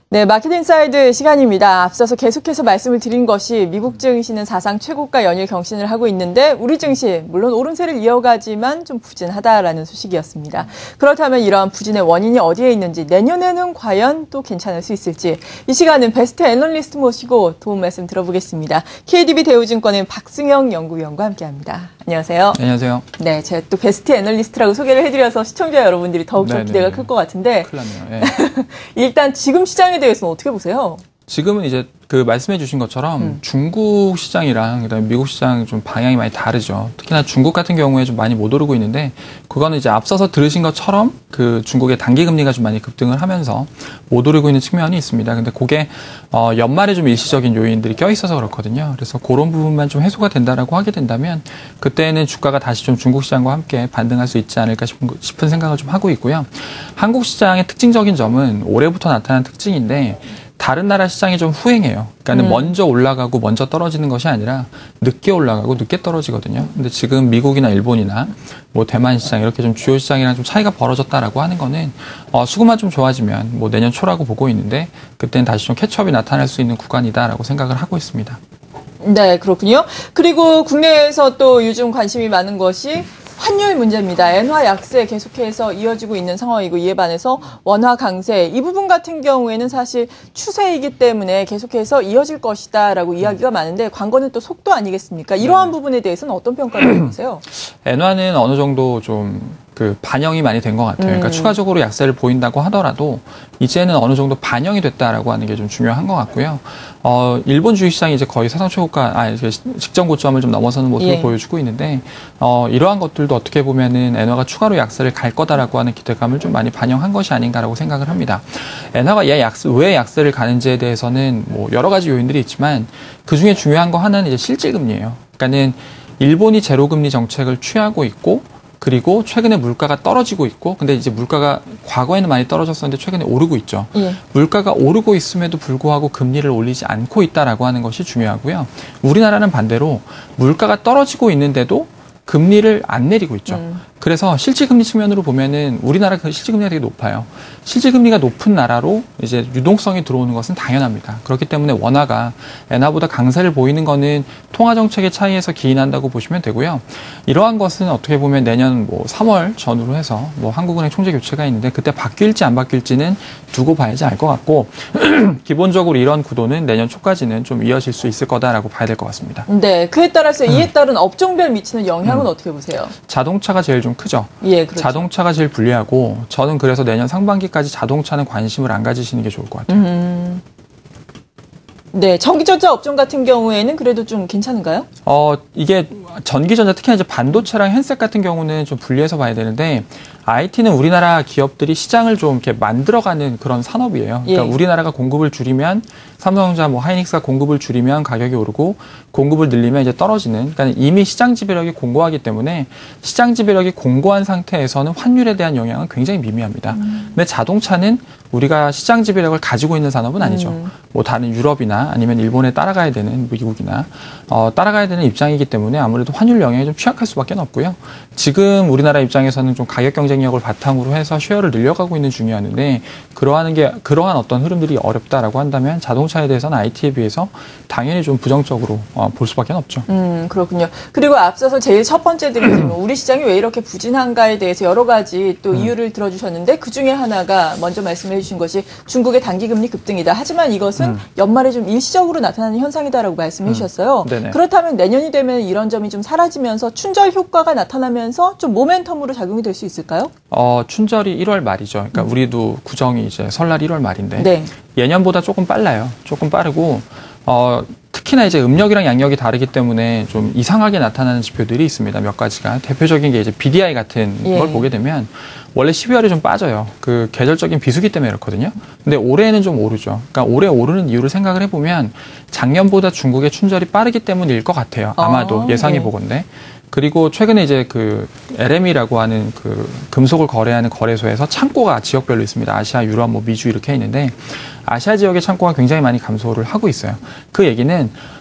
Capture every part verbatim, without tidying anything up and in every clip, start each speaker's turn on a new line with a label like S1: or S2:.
S1: 네, 마켓 인사이드 시간입니다. 앞서서 계속해서 말씀을 드린 것이 미국 증시는 사상 최고가 연일 경신을 하고 있는데 우리 증시 물론 오름세를 이어가지만 좀 부진하다라는 소식이었습니다. 그렇다면 이러한 부진의 원인이 어디에 있는지, 내년에는 과연 또 괜찮을 수 있을지, 이 시간은 베스트 애널리스트 모시고 도움 말씀 들어보겠습니다. 케이디비 대우증권의 박승영 연구위원과 함께합니다. 안녕하세요.
S2: 안녕하세요.
S1: 네, 제가 또 베스트 애널리스트라고 소개를 해드려서 시청자 여러분들이 더욱더 네네. 기대가 클 것 같은데
S2: 큰일 났네요. 예.
S1: 일단 지금 시장에 대해서는 어떻게 보세요?
S2: 지금은 이제 그 말씀해 주신 것처럼 음. 중국 시장이랑 그다음에 미국 시장 좀 방향이 많이 다르죠. 특히나 중국 같은 경우에 좀 많이 못 오르고 있는데, 그거는 이제 앞서서 들으신 것처럼 그 중국의 단기 금리가 좀 많이 급등을 하면서 못 오르고 있는 측면이 있습니다. 근데 그게 어 연말에 좀 일시적인 요인들이 껴 있어서 그렇거든요. 그래서 그런 부분만 좀 해소가 된다라고 하게 된다면 그때는 주가가 다시 좀 중국 시장과 함께 반등할 수 있지 않을까 싶은, 싶은 생각을 좀 하고 있고요. 한국 시장의 특징적인 점은 올해부터 나타난 특징인데, 다른 나라 시장이 좀 후행해요. 그러니까 음. 먼저 올라가고 먼저 떨어지는 것이 아니라 늦게 올라가고 늦게 떨어지거든요. 근데 지금 미국이나 일본이나 뭐 대만 시장 이렇게 좀 주요 시장이랑 좀 차이가 벌어졌다라고 하는 거는 어, 수급만 좀 좋아지면 뭐 내년 초라고 보고 있는데, 그때는 다시 좀 캐치업이 나타날 수 있는 구간이다라고 생각을 하고 있습니다.
S1: 네, 그렇군요. 그리고 국내에서 또 요즘 관심이 많은 것이 환율 문제입니다. 엔화 약세 계속해서 이어지고 있는 상황이고, 이에 반해서 원화 강세, 이 부분 같은 경우에는 사실 추세이기 때문에 계속해서 이어질 것이다라고 이야기가 많은데, 관건은 또 속도 아니겠습니까? 이러한 네. 부분에 대해서는 어떤 평가를 해보세요?
S2: 엔화는 어느 정도 좀 그 반영이 많이 된 것 같아요. 그러니까 음. 추가적으로 약세를 보인다고 하더라도 이제는 어느 정도 반영이 됐다라고 하는 게 좀 중요한 것 같고요. 어, 일본 주식시장이 이제 거의 사상 최고가, 아, 직전 고점을 좀 넘어서는 모습을 예. 보여주고 있는데, 어, 이러한 것들도 어떻게 보면은 엔화가 추가로 약세를 갈 거다라고 하는 기대감을 좀 많이 반영한 것이 아닌가라고 생각을 합니다. 엔화가 왜 약세, 왜 약세를 가는지에 대해서는 뭐 여러 가지 요인들이 있지만, 그 중에 중요한 거 하나는 이제 실질금리예요. 그러니까는 일본이 제로금리 정책을 취하고 있고, 그리고 최근에 물가가 떨어지고 있고, 근데 이제 물가가 과거에는 많이 떨어졌었는데 최근에 오르고 있죠. 예. 물가가 오르고 있음에도 불구하고 금리를 올리지 않고 있다라고 하는 것이 중요하고요. 우리나라는 반대로 물가가 떨어지고 있는데도 금리를 안 내리고 있죠. 음. 그래서 실질금리 측면으로 보면은 우리나라 그 실질금리가 되게 높아요. 실질금리가 높은 나라로 이제 유동성이 들어오는 것은 당연합니다. 그렇기 때문에 원화가 엔화보다 강세를 보이는 거는 통화정책의 차이에서 기인한다고 보시면 되고요. 이러한 것은 어떻게 보면 내년 뭐 삼월 전후로 해서 뭐 한국은행 총재 교체가 있는데, 그때 바뀔지 안 바뀔지는 두고 봐야지 알 것 같고, 기본적으로 이런 구도는 내년 초까지는 좀 이어질 수 있을 거다라고 봐야 될 것 같습니다.
S1: 네, 그에 따라서 이에 따른 업종별 미치는 영향은 음. 어떻게 보세요?
S2: 자동차가 제일 좀 크죠.
S1: 예, 그렇죠.
S2: 자동차가 제일 불리하고, 저는 그래서 내년 상반기까지 자동차는 관심을 안 가지시는 게 좋을 것 같아요.
S1: 음. 네, 전기전자 업종 같은 경우에는 그래도 좀 괜찮은가요?
S2: 어, 이게 전기전자, 특히나 이제 반도체랑 핸셋 같은 경우는 좀 분리해서 봐야 되는데, 아이티는 우리나라 기업들이 시장을 좀 이렇게 만들어가는 그런 산업이에요. 그러니까 예. 우리나라가 공급을 줄이면, 삼성전자, 뭐 하이닉스가 공급을 줄이면 가격이 오르고, 공급을 늘리면 이제 떨어지는, 그러니까 이미 시장 지배력이 공고하기 때문에 시장 지배력이 공고한 상태에서는 환율에 대한 영향은 굉장히 미미합니다. 음. 근데 자동차는 우리가 시장 지배력을 가지고 있는 산업은 아니죠. 음. 뭐 다른 유럽이나 아니면 일본에 따라가야 되는, 미국이나 어, 따라가야 되는 입장이기 때문에 아무래도 환율 영향이 좀 취약할 수밖에 없고요. 지금 우리나라 입장에서는 좀 가격 경쟁력을 바탕으로 해서 쉐어를 늘려가고 있는 중이었는데, 그러한 게 그러한 어떤 흐름들이 어렵다라고 한다면 자동차에 대해서는 아이티에 비해서 당연히 좀 부정적으로 어, 볼 수밖에 없죠.
S1: 음, 그렇군요. 그리고 앞서서 제일 첫 번째 드린 우리 시장이 왜 이렇게 부진한가에 대해서 여러 가지 또 음. 이유를 들어주셨는데, 그 중에 하나가 먼저 말씀해 주신 것이 중국의 단기금리 급등이다. 하지만 이것은 음. 연말에 좀 일시적으로 나타나는 현상이다라고 말씀해 음. 주셨어요. 네네. 그렇다면 내년이 되면 이런 점이 좀 사라지면서 춘절 효과가 나타나면서 좀 모멘텀으로 작용이 될 수 있을까요?
S2: 어, 춘절이 일월 말이죠. 그러니까 음. 우리도 구정이 이제 설날 일월 말인데
S1: 네.
S2: 예년보다 조금 빨라요. 조금 빠르고 어, 특히나 이제 음력이랑 양력이 다르기 때문에 좀 이상하게 나타나는 지표들이 있습니다. 몇 가지가. 대표적인 게 이제 비디아이 같은 예. 걸 보게 되면 원래 십이월에 좀 빠져요. 그 계절적인 비수기 때문에 그렇거든요. 근데 올해는 좀 오르죠. 그러니까 올해 오르는 이유를 생각을 해보면 작년보다 중국의 춘절이 빠르기 때문일 것 같아요. 아마도 아, 예상해 네. 보건데. 그리고 최근에 이제 그 엘엠이라고 하는 그 금속을 거래하는 거래소에서 창고가 지역별로 있습니다. 아시아, 유럽, 뭐 미주 이렇게 있는데, 아시아 지역의 창고가 굉장히 많이 감소를 하고 있어요. 그 얘기는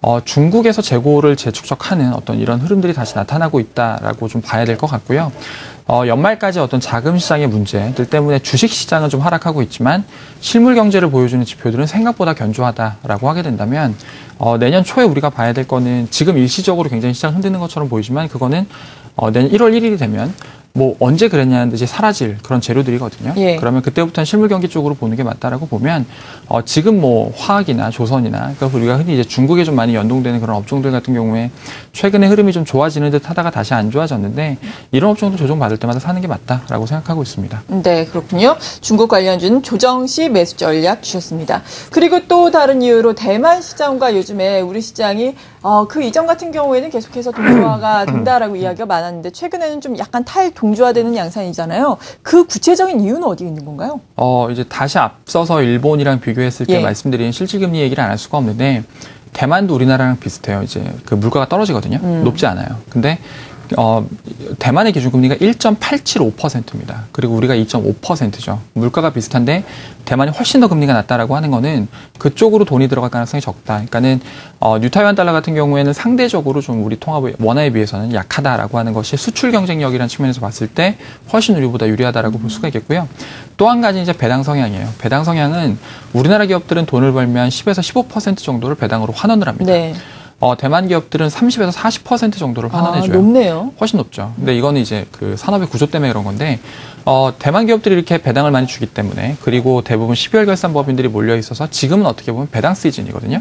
S2: 어, 중국에서 재고를 재축적하는 어떤 이런 흐름들이 다시 나타나고 있다라고 좀 봐야 될 것 같고요. 어, 연말까지 어떤 자금 시장의 문제들 때문에 주식 시장은 좀 하락하고 있지만 실물 경제를 보여주는 지표들은 생각보다 견조하다라고 하게 된다면 어, 내년 초에 우리가 봐야 될 거는 지금 일시적으로 굉장히 시장 흔드는 것처럼 보이지만 그거는 어, 내년 일월 일일이 되면 뭐 언제 그랬냐는 듯이 사라질 그런 재료들이거든요. 예. 그러면 그때부터는 실물 경기 쪽으로 보는 게 맞다라고 보면 어, 지금 뭐 화학이나 조선이나 그러니까 우리가 흔히 이제 중국에 좀 많이 연동되는 그런 업종들 같은 경우에 최근에 흐름이 좀 좋아지는 듯 하다가 다시 안 좋아졌는데 이런 업종도 조정받을 때마다 사는 게 맞다라고 생각하고 있습니다.
S1: 네, 그렇군요. 중국 관련주는 조정 시 매수 전략 주셨습니다. 그리고 또 다른 이유로 대만 시장과 요즘에 우리 시장이 어, 그 이전 같은 경우에는 계속해서 동조화가 된다라고 이야기가 많았는데 최근에는 좀 약간 탈동조화되는 양상이잖아요. 그 구체적인 이유는 어디 있는 건가요?
S2: 어, 이제 다시 앞서서 일본이랑 비교했을 때 예. 말씀드린 실질금리 얘기를 안 할 수가 없는데 대만도 우리나라랑 비슷해요. 이제 그 물가가 떨어지거든요. 음. 높지 않아요. 근데 어, 대만의 기준금리가 일 점 팔칠오 퍼센트입니다. 그리고 우리가 이 점 오 퍼센트죠. 물가가 비슷한데 대만이 훨씬 더 금리가 낮다라고 하는 거는 그쪽으로 돈이 들어갈 가능성이 적다. 그러니까는 어, 뉴타이완 달러 같은 경우에는 상대적으로 좀 우리 통화 원화에 비해서는 약하다라고 하는 것이 수출 경쟁력이라는 측면에서 봤을 때 훨씬 우리보다 유리하다라고 볼 수가 있겠고요. 또 한 가지 이제 배당 성향이에요. 배당 성향은 우리나라 기업들은 돈을 벌면 십에서 십오 퍼센트 정도를 배당으로 환원을 합니다. 네. 어, 대만 기업들은 삼십에서 사십 퍼센트 정도를 환원해줘요.
S1: 아, 높네요.
S2: 훨씬 높죠. 근데 이거는 이제 그 산업의 구조 때문에 그런 건데, 어, 대만 기업들이 이렇게 배당을 많이 주기 때문에, 그리고 대부분 십이월 결산 법인들이 몰려 있어서 지금은 어떻게 보면 배당 시즌이거든요.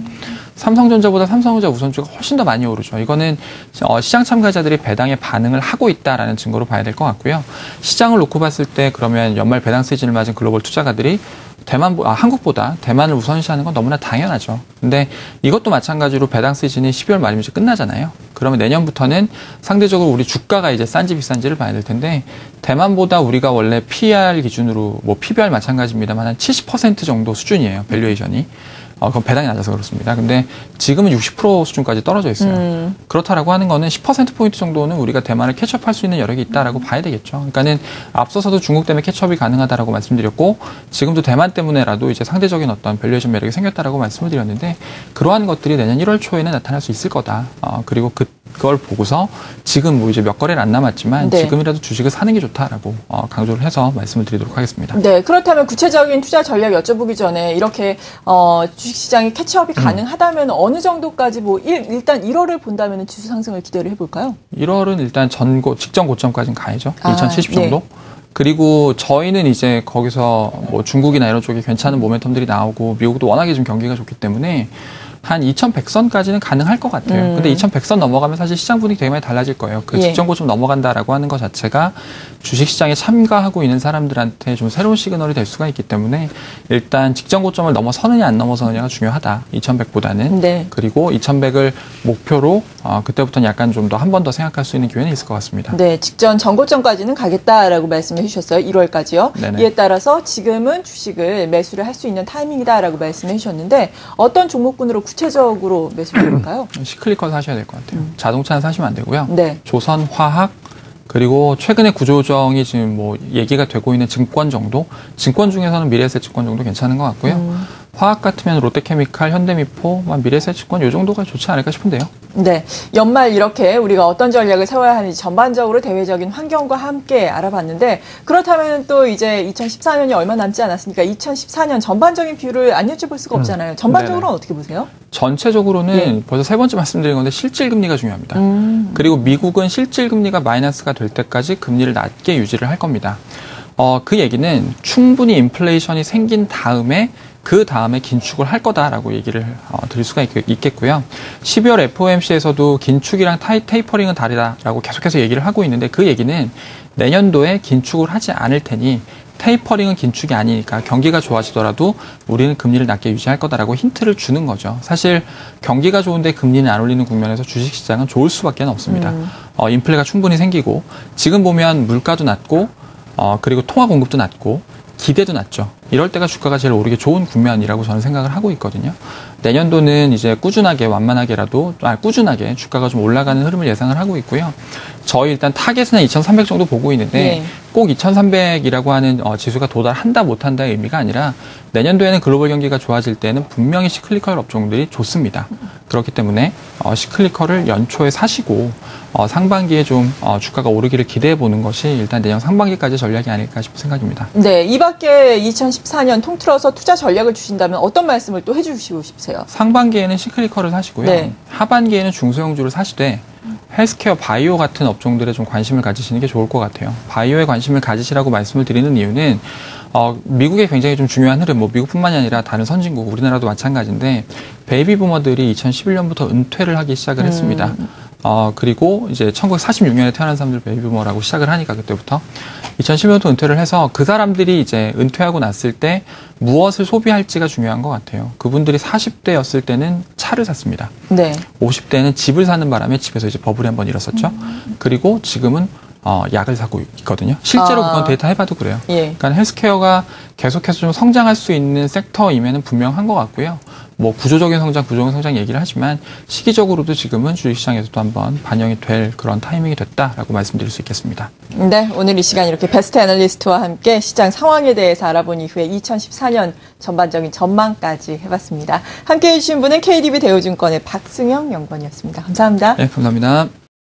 S2: 삼성전자보다 삼성전자 우선주가 훨씬 더 많이 오르죠. 이거는 어, 시장 참가자들이 배당에 반응을 하고 있다라는 증거로 봐야 될 것 같고요. 시장을 놓고 봤을 때 그러면 연말 배당 시즌을 맞은 글로벌 투자가들이 대만, 아, 한국보다 대만을 우선시하는 건 너무나 당연하죠. 근데 이것도 마찬가지로 배당 시즌이 십이월 말이면 이제 끝나잖아요. 그러면 내년부터는 상대적으로 우리 주가가 이제 싼지 비싼지를 봐야 될 텐데 대만보다 우리가 원래 피이알 기준으로 뭐 피비알 마찬가지입니다만 한 칠십 퍼센트 정도 수준이에요. 밸류에이션이. 어, 그건 배당이 낮아서 그렇습니다. 근데 지금은 육십 퍼센트 수준까지 떨어져 있어요. 음. 그렇다라고 하는 거는 십 퍼센트 포인트 정도는 우리가 대만을 캐치업할 수 있는 여력이 있다라고 음. 봐야 되겠죠. 그러니까는 앞서서도 중국 때문에 캐치업이 가능하다라고 말씀드렸고 지금도 대만 때문에라도 이제 상대적인 어떤 밸류에이션 매력이 생겼다라고 말씀을 드렸는데 그러한 것들이 내년 일월 초에는 나타날 수 있을 거다. 어, 그리고 그 그걸 보고서 지금 뭐 이제 몇 거래는 안 남았지만 네. 지금이라도 주식을 사는 게 좋다라고 어, 강조를 해서 말씀을 드리도록 하겠습니다.
S1: 네, 그렇다면 구체적인 투자 전략 여쭤보기 전에 이렇게 어, 주식시장이 캐치업이 음. 가능하다면 어느 정도까지 뭐 일, 일단 일월을 본다면 지수 상승을 기대를 해볼까요? 일월은
S2: 일단 전고 직전 고점까지는 가야죠. 아, 이천칠십 정도. 네. 그리고 저희는 이제 거기서 뭐 중국이나 이런 쪽에 괜찮은 모멘텀들이 나오고 미국도 워낙에 좀 경기가 좋기 때문에 한 이천백 선까지는 가능할 것 같아요. 음. 근데 이천백 선 넘어가면 사실 시장 분위기 되게 많이 달라질 거예요. 그 예. 직전 고점 넘어간다라고 하는 것 자체가 주식시장에 참가하고 있는 사람들한테 좀 새로운 시그널이 될 수가 있기 때문에 일단 직전 고점을 넘어서느냐 안 넘어서느냐가 중요하다. 이천백보다는. 네. 그리고 이천백을 목표로 어, 그때부터는 약간 좀 더 한 번 더 생각할 수 있는 기회는 있을 것 같습니다.
S1: 네, 직전 전고점까지는 가겠다라고 말씀해 주셨어요. 일월까지요. 네네. 이에 따라서 지금은 주식을 매수를 할 수 있는 타이밍이다라고 말씀해 주셨는데 어떤 종목군으로 구체적으로 매수를 해볼까요?
S2: 시클리컬 사셔야 될 것 같아요. 음. 자동차는 사시면 안 되고요. 네. 조선, 화학, 그리고 최근에 구조조정이 지금 뭐 얘기가 되고 있는 증권 정도? 증권 중에서는 미래에셋 증권 정도 괜찮은 것 같고요. 음. 화학 같으면 롯데케미칼, 현대미포, 미래에셋 증권 이 정도가 좋지 않을까 싶은데요.
S1: 네. 연말 이렇게 우리가 어떤 전략을 세워야 하는지 전반적으로 대외적인 환경과 함께 알아봤는데 그렇다면 또 이제 이천십사 년이 얼마 남지 않았으니까 이천십사 년 전반적인 뷰를 안 여쭤볼 수가 없잖아요. 전반적으로는 네네. 어떻게 보세요?
S2: 전체적으로는 네. 벌써 세 번째 말씀드린 건데 실질금리가 중요합니다. 음. 그리고 미국은 실질금리가 마이너스가 될 때까지 금리를 낮게 유지를 할 겁니다. 어, 그 얘기는 충분히 인플레이션이 생긴 다음에 그 다음에 긴축을 할 거다라고 얘기를 어, 드릴 수가 있, 있겠고요. 십이월 에프오엠씨에서도 긴축이랑 타이, 테이퍼링은 다르다라고 계속해서 얘기를 하고 있는데 그 얘기는 내년도에 긴축을 하지 않을 테니 테이퍼링은 긴축이 아니니까 경기가 좋아지더라도 우리는 금리를 낮게 유지할 거다라고 힌트를 주는 거죠. 사실 경기가 좋은데 금리는 안 올리는 국면에서 주식시장은 좋을 수밖에 없습니다. 음. 어, 인플레가 충분히 생기고 지금 보면 물가도 낮고 어, 그리고 통화 공급도 낮고 기대도 낮죠. 이럴 때가 주가가 제일 오르기 좋은 국면이라고 저는 생각을 하고 있거든요. 내년도는 이제 꾸준하게 완만하게라도 아, 꾸준하게 주가가 좀 올라가는 흐름을 예상을 하고 있고요. 저희 일단 타겟은 이천삼백 정도 보고 있는데
S1: 네.
S2: 꼭 이천삼백이라고 하는 어, 지수가 도달한다 못한다의 의미가 아니라 내년도에는 글로벌 경기가 좋아질 때는 분명히 시클리컬 업종들이 좋습니다. 그렇기 때문에 어, 시클리컬을 연초에 사시고 어, 상반기에 좀 어, 주가가 오르기를 기대해 보는 것이 일단 내년 상반기까지 전략이 아닐까 싶은 생각입니다.
S1: 네, 이 밖에 이천십사 년 통틀어서 투자 전략을 주신다면 어떤 말씀을 또 해주시고 싶으세요?
S2: 상반기에는 시클리컬을 사시고요.
S1: 네.
S2: 하반기에는 중소형주를 사시되 헬스케어, 바이오 같은 업종들에 좀 관심을 가지시는 게 좋을 것 같아요. 바이오에 관심을 가지시라고 말씀을 드리는 이유는 어, 미국에 굉장히 좀 중요한 흐름, 뭐 미국뿐만이 아니라 다른 선진국, 우리나라도 마찬가지인데 베이비 부머들이 이천십일 년부터 은퇴를 하기 시작을 했습니다.
S1: 음.
S2: 어, 그리고 이제 천구백사십육 년에 태어난 사람들 베이비 부머라고 시작을 하니까 그때부터 이천십 년부터 은퇴를 해서 그 사람들이 이제 은퇴하고 났을 때 무엇을 소비할지가 중요한 것 같아요. 그분들이 사십 대였을 때는 차를 샀습니다.
S1: 네.
S2: 오십 대는 집을 사는 바람에 집에서 이제 버블이 한번 일었었죠. 음. 그리고 지금은 어, 약을 사고 있거든요. 실제로
S1: 아.
S2: 그건 데이터 해봐도 그래요.
S1: 예.
S2: 그러니까 헬스케어가 계속해서 좀 성장할 수 있는 섹터임에는 분명한 것 같고요. 뭐 구조적인 성장, 구조적인 성장 얘기를 하지만 시기적으로도 지금은 주식시장에서도 한번 반영이 될 그런 타이밍이 됐다라고 말씀드릴 수 있겠습니다.
S1: 네, 오늘 이 시간 이렇게 베스트 애널리스트와 함께 시장 상황에 대해서 알아본 이후에 이천십사 년 전반적인 전망까지 해봤습니다. 함께해 주신 분은 케이디비 대우증권의 박승영 연구원이었습니다. 감사합니다.
S2: 네, 감사합니다.